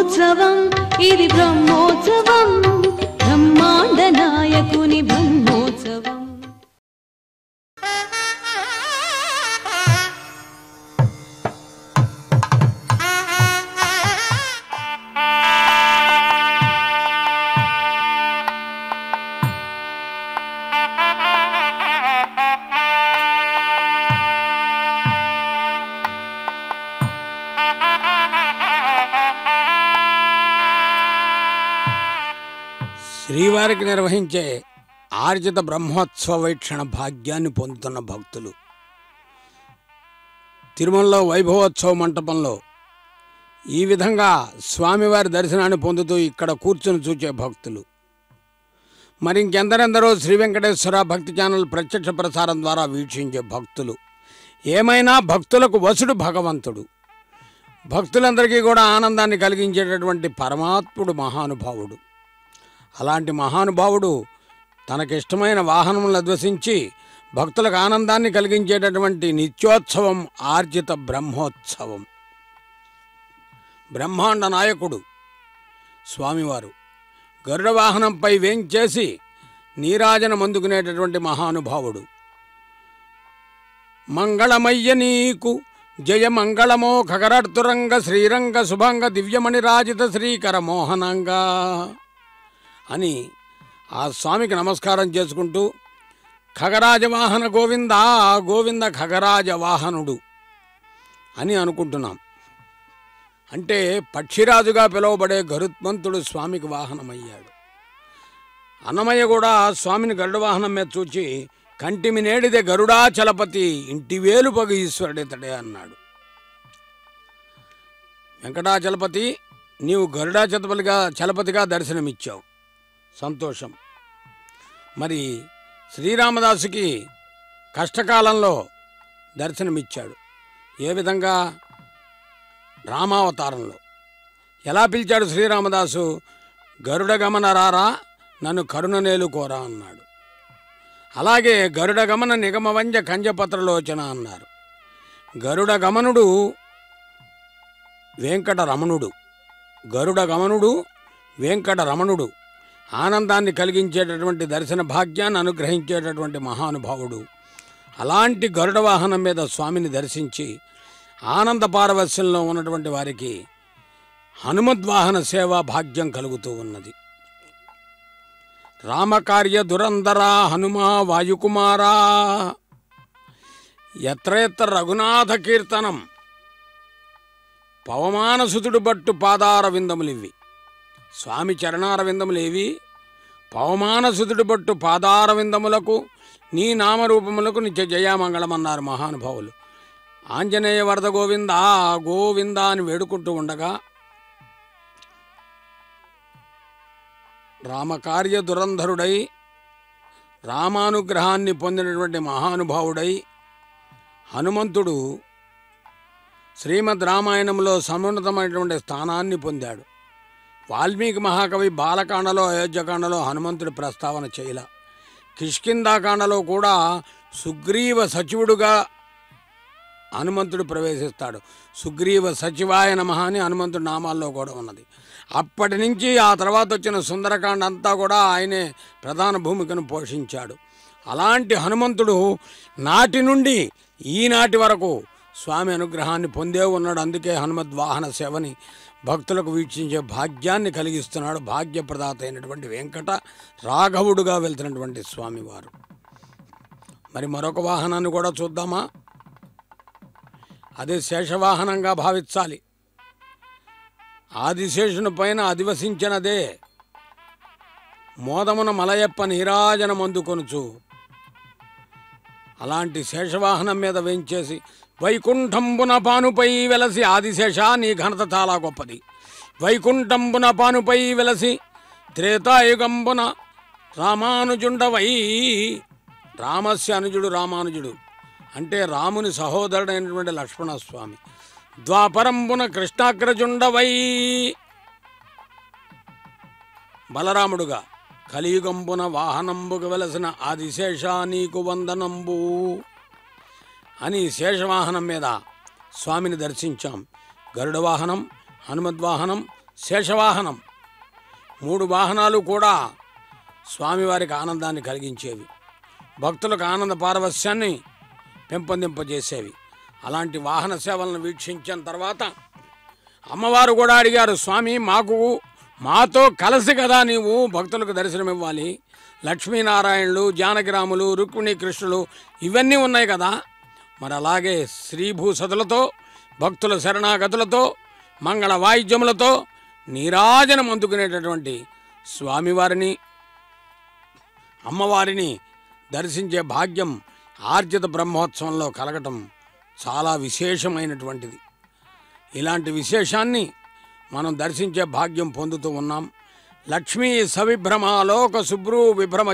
బ్రహ్మోత్సవం ఇది బ్రహ్మోత్సవం బ్రహ్మాండ నాయకుని బ్రహ్మోత్సవం. శ్రీవారికి నిర్వహించే ఆర్జిత బ్రహ్మోత్సవ వీక్షణ భాగ్యాన్ని పొందుతున్న భక్తులు, తిరుమలలో వైభవోత్సవ మంటపంలో ఈ విధంగా స్వామివారి దర్శనాన్ని పొందుతూ ఇక్కడ కూర్చుని చూచే భక్తులు, మరి ఇంకెందరెందరో శ్రీ వెంకటేశ్వర భక్తి ఛానల్ ప్రత్యక్ష ప్రసారం ద్వారా వీక్షించే భక్తులు, ఏమైనా భక్తులకు వసుడు భగవంతుడు, భక్తులందరికీ కూడా ఆనందాన్ని కలిగించేటటువంటి పరమాత్ముడు మహానుభావుడు. అలాంటి మహానుభావుడు తనకిష్టమైన వాహనములను అద్వసించి భక్తులకు ఆనందాన్ని కలిగించేటటువంటి నిత్యోత్సవం ఆర్జిత బ్రహ్మోత్సవం. బ్రహ్మాండ నాయకుడు స్వామివారు గరుడ వాహనంపై వేంచేసి నీరాజనం అందుకునేటటువంటి మహానుభావుడు. మంగళమయ్య నీకు జయ మంగళమో ఖగరర్తురంగ శ్రీరంగ శుభంగ దివ్యమణి రాజిత శ్రీకర మోహనంగా అని ఆ స్వామికి నమస్కారం చేసుకుంటూ ఖగరాజవాహన గోవింద గోవింద ఖగరాజవాహనుడు అని అనుకుంటున్నాం. అంటే పక్షిరాజుగా పిలువబడే గరుత్మంతుడు స్వామికి వాహనమయ్యాడు. అన్నమయ్య కూడా స్వామిని గరుడ వాహనం మీద చూచి కంటిమి నేడిదే గరుడాచలపతి ఇంటివేలు పగు ఈశ్వరుడితడే అన్నాడు. వెంకటాచలపతి, నీవు చలపతిగా దర్శనమిచ్చావు, సంతోషం. మరి శ్రీరామదాసుకి కష్టకాలంలో దర్శనమిచ్చాడు. ఏ విధంగా? రామావతారంలో. ఎలా పిలిచాడు శ్రీరామదాసు? గరుడ గమన రారా నన్ను కరుణనేలు కోరా అన్నాడు. అలాగే గరుడ గమన నిగమవంజ కంజపత్రలోచన అన్నారు. గరుడ గమనుడు వెంకటరమణుడు, గరుడ గమనుడు వెంకటరమణుడు, ఆనందాన్ని కలిగించేటటువంటి దర్శన భాగ్యాన్ని అనుగ్రహించేటటువంటి మహానుభావుడు. అలాంటి గరుడ వాహనం మీద స్వామిని దర్శించి ఆనంద పారవస్యంలో ఉన్నటువంటి వారికి హనుమద్వాహన సేవా భాగ్యం కలుగుతూ ఉన్నది. రామకార్య దురంధరా హనుమా వాయుకుమారా ఎత్ర ఎత్ర రఘునాథ కీర్తనం పవమానసుతుడు బట్టు పాదార విందములివి. స్వామి చరణార విందములేవి? పవమానసుతుడు బట్టు పాదార విందములకు నీ నామరూపములకు నిత్య జయామంగళమన్నారు మహానుభావులు. ఆంజనేయ వరద గోవింద గోవింద అని వేడుకుంటూ ఉండగా రామకార్య దురంధరుడై రామానుగ్రహాన్ని పొందినటువంటి మహానుభావుడై హనుమంతుడు శ్రీమద్ రామాయణంలో సమున్నతమైనటువంటి స్థానాన్ని పొందాడు. వాల్మీకి మహాకవి బాలకాండలో అయోధ్యకాండలో హనుమంతుడి ప్రస్తావన చేయల. కిష్కింధాకాండలో కూడా సుగ్రీవ సచివుడుగా హనుమంతుడు ప్రవేశిస్తాడు. సుగ్రీవ సచివాయ నమః అని హనుమంతుడి నామాల్లో కూడా ఉన్నది. అప్పటి నుంచి ఆ తర్వాత వచ్చిన సుందరకాండ అంతా కూడా ఆయనే ప్రధాన భూమికను పోషించాడు. అలాంటి హనుమంతుడు నాటి నుండి ఈనాటి వరకు స్వామి అనుగ్రహాన్ని పొందే ఉన్నాడు. అందుకే హనుమద్వాహన సేవని భక్తులకు వీక్షించే భాగ్యాన్ని కలిగిస్తున్నాడు. భాగ్యప్రదాత అయినటువంటి వెంకట రాఘవుడుగా వెళ్తున్నటువంటి స్వామివారు. మరి మరొక వాహనాన్ని కూడా చూద్దామా? అదే శేషవాహనంగా భావించాలి. ఆదిశేషుని పైన అధివసించినదే మోదమున మలయప్ప నీరాజనమందుకొనుచు. అలాంటి శేషవాహనం మీద వేంచేసి వైకుంఠంబున పానుపై వెలసి ఆదిశేష నీ ఘనత చాలా గొప్పది. వైకుంఠంబున పానుపై వెలసి త్రేతాయుగంబున రామానుజుండవై. రామస్య అనుజుడు రామానుజుడు అంటే రాముని సహోదరుడైనటువంటి లక్ష్మణస్వామి. ద్వాపరంబున కృష్ణాగ్రజుండవై బలరాముడుగా కలియుగంబున వాహనంబుగా వెలసిన ఆదిశేష నీకు వందనంబు అని శేషవాహనం మీద స్వామిని దర్శించాం. గరుడ వాహనం, హనుమద్వాహనం, శేషవాహనం, 3 వాహనాలు కూడా స్వామివారికి ఆనందాన్ని కలిగించేవి, భక్తులకు ఆనంద పారవస్యాన్ని పెంపొందింపజేసేవి. అలాంటి వాహన సేవలను వీక్షించిన తర్వాత అమ్మవారు కూడా అడిగారు, స్వామి మాతో కలిసి కదా నీవు భక్తులకు దర్శనమివ్వాలి. లక్ష్మీనారాయణులు, జానకిరాములు, రుక్మిణీ కృష్ణులు ఇవన్నీ ఉన్నాయి కదా, మరి అలాగే శ్రీభూసతులతో, భక్తుల శరణాగతులతో, మంగళ వాయిద్యములతో నీరాజనం అందుకునేటటువంటి స్వామివారిని, అమ్మవారిని దర్శించే భాగ్యం ఆర్జిత బ్రహ్మోత్సవంలో కలగటం చాలా విశేషమైనటువంటిది. ఇలాంటి విశేషాన్ని మనం దర్శించే భాగ్యం పొందుతూ ఉన్నాం. లక్ష్మీ సవిభ్రమాలోక శుభ్రూ విభ్రమ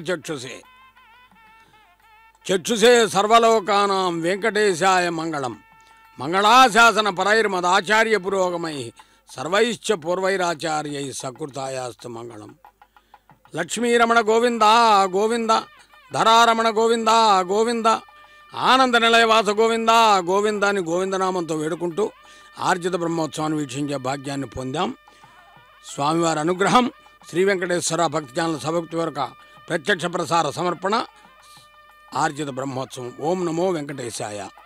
చక్షుషే సర్వలోకానాం వెంకటేశాయ మంగళం. మంగళాశాసన పరైర్మదాచార్య పురోగమై సర్వైశ్చ పూర్వైరాచార్యై సకృతాయాస్తు మంగళం. లక్ష్మీరమణ గోవింద గోవింద, ధరారమణ గోవింద గోవింద, ఆనంద నిలయవాస గోవింద గోవింద అని గోవిందనామంతో వేడుకుంటూ ఆర్జిత బ్రహ్మోత్సవాన్ని వీక్షించే భాగ్యాన్ని పొందాం. స్వామివారి అనుగ్రహం. శ్రీ వెంకటేశ్వర భక్తి ఛానల్ సభక్తి వరకు ప్రత్యక్ష ప్రసార సమర్పణ ఆర్జిత బ్రహ్మోత్సవం. ఓం నమో వెంకటేశాయ.